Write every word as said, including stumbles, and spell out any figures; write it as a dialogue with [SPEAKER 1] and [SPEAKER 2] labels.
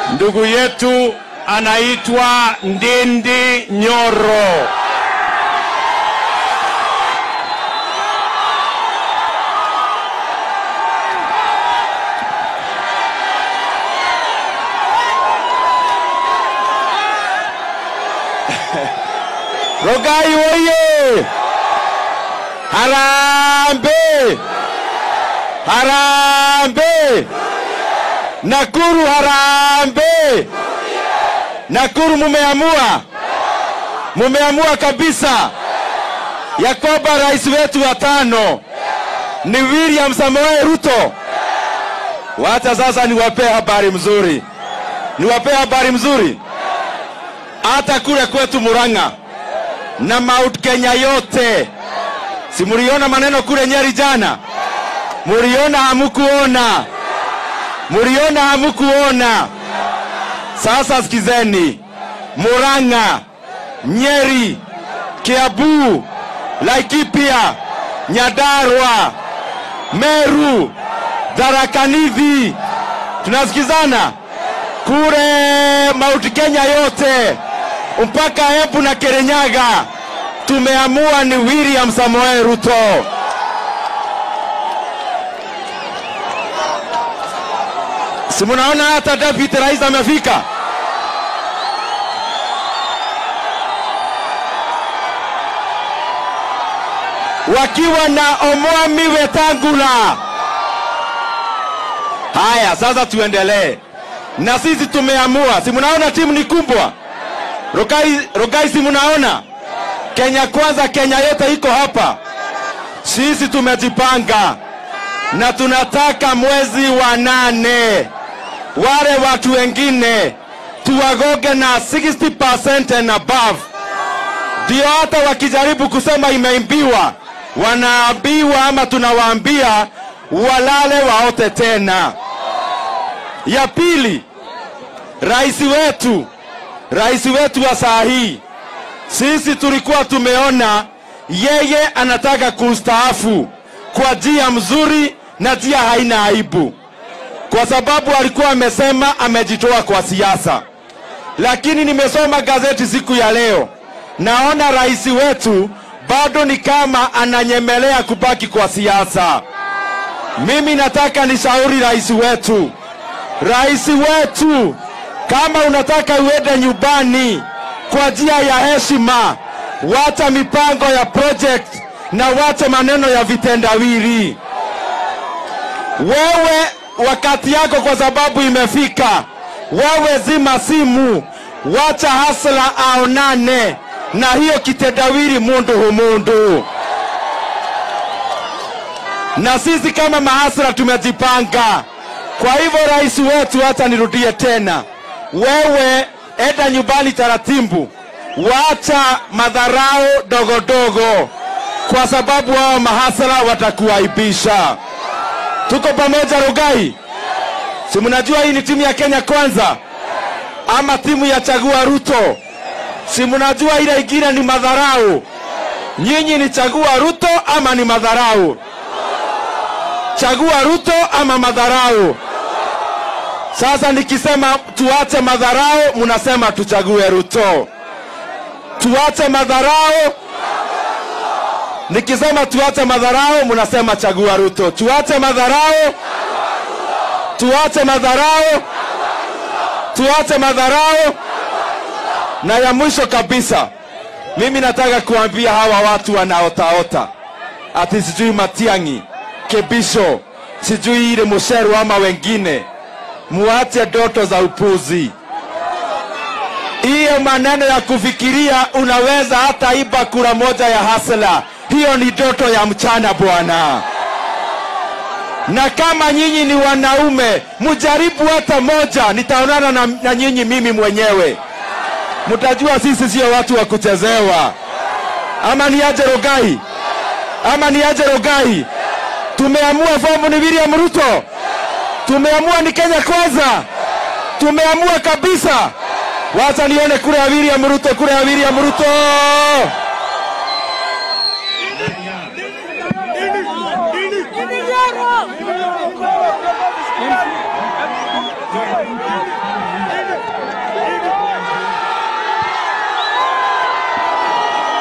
[SPEAKER 1] Ndugu yetu anaitwa Ndindi Nyoro. Rogai oye! Harambe! Harambe! Nakuru harambe! Nakuru mumeamua? Mumeamua kabisa ya kwamba rais wetu wa tano ni William Samoei Ruto. Wacha sasa niwape habari mzuri. Niwape habari mzuri. Hata kule kwetu Murang'a na Mount Kenya yote. Si mliona maneno kule Nyeri jana? Mliona hamukuona? Mliona hamukuona? Sasa sikizeni. Murang'a, Nyeri, Kiambu, Laikipia, Nyandarua, Meru, Tharaka Nithi. Tunasikizana? Kule Mount Kenya yote mpaka Embu na Kirinyaga tumeamua ni William Samoei Ruto. Si mnaona hata deputy rais amefika? Wakiwa na Omwami Wetangula. Haya, sasa tuendelee. Na sisi tumeamua. Si mnaona timu ni kubwa? Rogai, Rogai si mnaona? Kenya Kwanza, Kenya yote iko hapa. Sisi tumejipanga na tunataka mwezi wa nane wale watu wengine tuwagoge na sixty percent and above. Ndio hata wakijaribu kusema imeimbiwa, wanaambiwa ama tunawaambia walale waote tena. Ya pili, rais wetu, rais wetu wa saa hii, sisi tulikuwa tumeona yeye anataka kustaafu kwa njia mzuri na njia haina aibu, kwa sababu alikuwa amesema amejitoa kwa siasa. Lakini nimesoma gazeti siku ya leo, naona rais wetu bado ni kama ananyemelea kubaki kwa siasa. Mimi nataka nishauri rais wetu, rais wetu, kama unataka uende nyumbani kwa njia ya heshima, wacha mipango ya project na wacha maneno ya vitendawili. Wewe wakati yako kwa sababu imefika. Wewe zima simu, wacha hasla aonane na hiyo kitendawili mundu humundu. Na sisi kama mahasla tumejipanga. Kwa hivyo rais wetu, hata nirudie tena, wewe enda nyumbani taratibu, wacha madharau dogo dogo, kwa sababu hao mahasla watakuaibisha. Tuko pamoja Rogai? Si mnajua hii ni timu ya Kenya Kwanza ama timu ya Chagua Ruto? Si mnajua ile ingine ni madharau? Nyinyi ni Chagua Ruto ama ni madharau? Chagua Ruto ama madharau? Sasa nikisema tuache madharau, mnasema tuchague Ruto. Tuache madharau. Nikisema tuache madharau, mnasema chagua Ruto. Tuache madharau. Tuache madharau. Tuache madharau. Na ya mwisho kabisa, mimi nataka kuambia hawa watu wanaotaota ati sijui Matiang'i, Kebisho, sijui ile Musheru ama wengine, muache ndoto za upuzi. Hiyo maneno ya kufikiria unaweza hata iba kura moja ya hasla, hiyo ni ndoto ya mchana bwana. Na kama nyinyi ni wanaume, mujaribu hata moja, nitaonana na, na nyinyi mimi mwenyewe. Mtajua sisi sio watu wa kuchezewa. Ama ni aje Rogai? Ama ni aje Rogai? Tumeamua fomu ni William Ruto. Tumeamua ni Kenya Kwanza. Tumeamua kabisa. Wacha nione kura ya William Ruto, kura ya William Ruto.